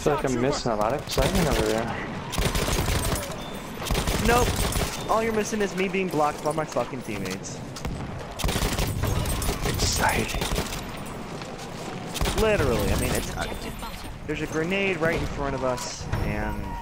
feel like I'm missing a lot of excitement over there. Nope. All you're missing is me being blocked by my fucking teammates. Exciting. Literally, I mean, it's, there's a grenade right in front of us, and